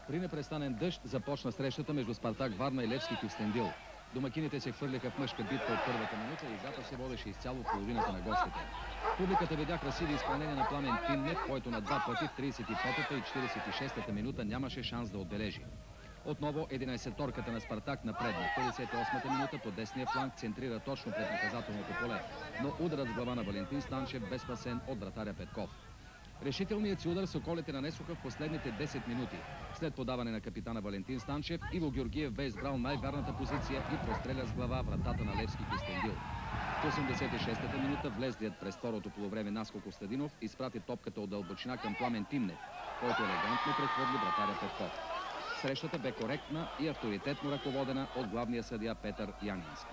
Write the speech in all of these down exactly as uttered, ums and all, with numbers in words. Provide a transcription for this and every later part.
При непрестанен дъжд започна срещата между Спартак Варна и Левски Кюстендил. Домакините се хвърляха в мъжка битка от първата минута и играта се водеше изцяло в половината на гостите. Публиката видя красиви изпълнения на Пламен Тимнев, който на два пъти в тридесет и петата и четиридесет и шестата минута нямаше шанс да отбележи. Отново единайсеторката на Спартак напредна. В петдесет и осмата минута по десния фланг центрира точно пред наказателното поле, но ударът с глава на Валентин Станчев бе спасен от вратаря Петков. Решителният си удар соколите нанесоха в последните десет минути. След подаване на капитана Валентин Станчев, Иво Георгиев бе избрал най-вярната позиция и простреля с глава вратата на Левски Кюстендил. В осемдесет и шестата минута влезлият през второто полувреме Наско Костадинов изпрати топката от дълбочина към Пламен Тимнев, който елегантно прехвърли вратаря Петков. Срещата бе коректна и авторитетно ръководена от главния съдия Петър Янгински.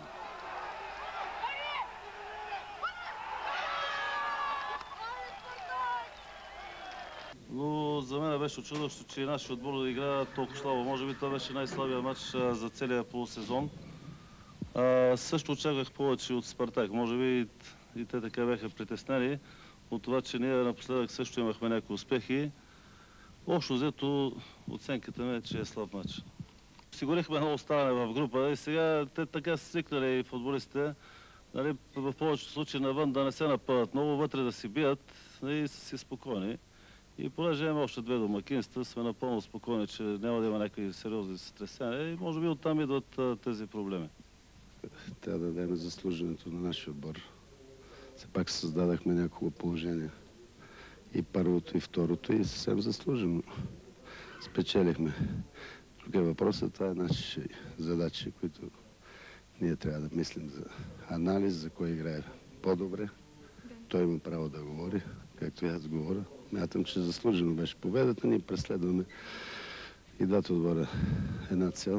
Но за мен беше очудващо, че и нашия отбор да игра толкова слабо. Може би това беше най-слабия матч за целия полусезон. А, също очаквах повече от Спартак. Може би и те така бяха притеснени от това, че ние напоследък също имахме някои успехи. Общо взето оценката ми е, че е слаб матч. Сигурихме едно оставане в група и сега те така са свикнали футболистите, нали, в повечето случаи навън да не се напъват много, вътре да си бият и са си спокойни. И понеже имаме още две домакинства, сме напълно спокойни, че няма да има някакви сериозни сътресения и може би оттам идват а, тези проблеми. Трябва да дадем заслуженето на нашия отбор. Все пак създадахме няколко положения. И първото, и второто, и съвсем заслужено спечелихме. Тук е въпросът, това е наши задачи, които ние трябва да мислим за анализ, за кой играе по-добре. Той има право да говори, както и аз говоря. Мятам, че заслужено беше победата. Ние преследваме и двата отбора една цел.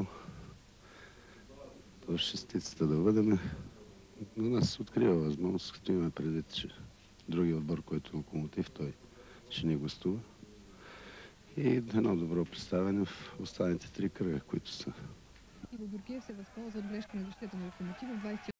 В шестицата да бъдем. Но нас се открива възможност, като имаме предвид, че другия отбор, който е Локомотив, той ще ни гостува. И едно добро представяне в останалите три кръга, които са. Иво Георгиев се възползва от грешка на защитата на Локомотива.